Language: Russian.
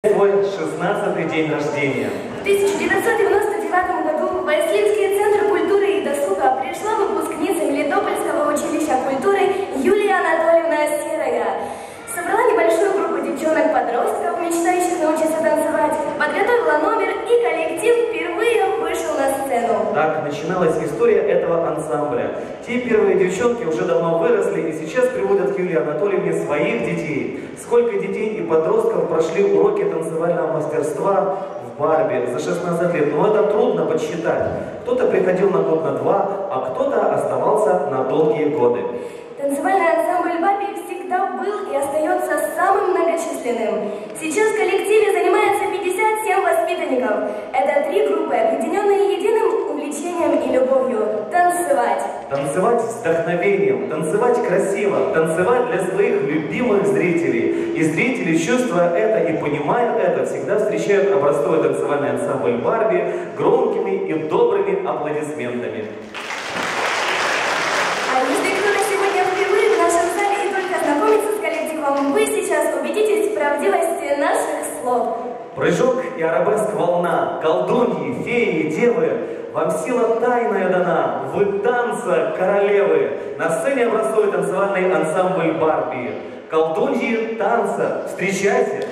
свой 16-й день рождения. В 1999 году в Айслинский центр культуры и досуга пришла выпускница Мелитопольского училища культуры Юлия Анатольевна Серая. Собрала небольшую группу девчонок-подростков, мечтающих научиться танцевать, подготовила номер, и коллектив впервые вышел на сцену. Так начиналась история этого ансамбля. Те первые девчонки уже давно выросли и сейчас приводят к Юлии Анатольевне своих детей. Сколько детей и подростков прошли уроки танцевального мастерства в Барби за 16 лет, но это трудно подсчитать. Кто-то приходил на год, на два, а кто-то оставался на долгие годы. Танцевальный ансамбль Барби всегда был и остается самым многочисленным. Сейчас в коллективе занимается 57 воспитанников. Это 3 группы, объединенные единым увлечением и любовью – танцевать. Танцевать с вдохновением, танцевать красиво, танцевать для своих любимых зрителей. И зрители, чувствуя это и понимая это, всегда встречают образцовый танцевальный ансамбль Барби громкими и добрыми аплодисментами. Вы сейчас убедитесь в правдивости наших слов. Прыжок и арабеск волна, колдуньи, феи, девы, вам сила тайная дана, вы танца королевы. На сцене образцовый танцевальный ансамбль Барби. Колдуньи танца, встречайте!